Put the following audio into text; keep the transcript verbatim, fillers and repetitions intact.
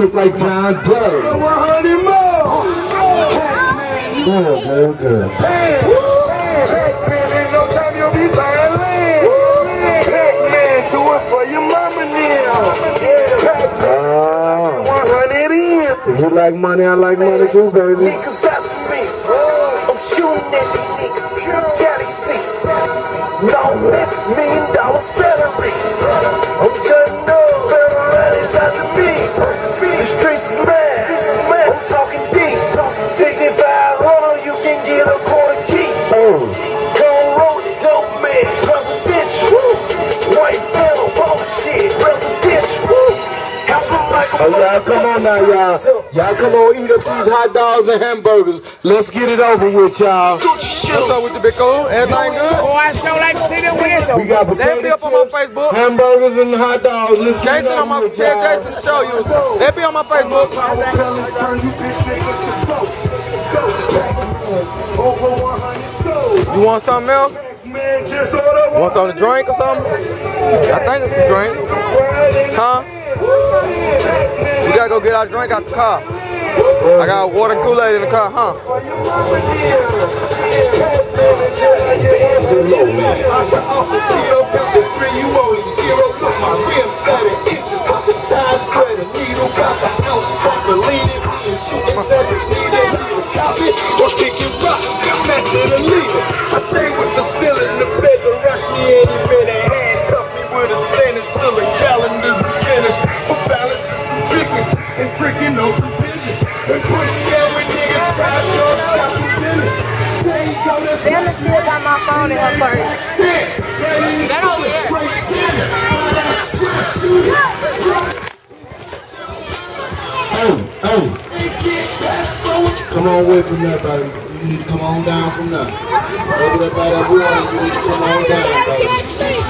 look like John Doe. Good, good, good. Pac-Man, ain't no time you'll be buying land. Pac-Man, do it for your mama now. Pac-Man, one hundred in. If you like money, I like money too, baby. Niggas after me. I'm shooting at these niggas. Daddy see. No, that's million dollar salary. I'm cutting up. Everybody's after me. The streets is mad. I'm talking deep. fifty-five hundred, you can get a quarter key. Oh. Come roll it, dope man. Presidential. White flannel, bullshit. Presidential. Oh, y'all, come on now, y'all. Y'all come on, eat up these hot dogs and hamburgers. Let's get it over with, y'all. What's up with the big cool? Everything good? Oh, I so like to see them with this. We got They be up on my Facebook. hamburgers and hot dogs. Let's get Jason it on my over with, tell y'all. Jason to show you. They be on my Facebook. You want something else? Want something to drink or something? I think it's a drink. Huh? We gotta go get our drink out the car. I got water and Kool-Aid in the car, huh? I stay with the ceiling, the feds will rush me any minute. Handcuff me with a sentence till the calendars are finished. For balancing some chickens and tricking on some pigeons. And putting down with niggas, crash on stop the business. Damn, it still got my phone in her purse. That over here. Oh, oh. Come on away from that, baby. You need to come on down from there. Over there by that water, you need to come on down, baby.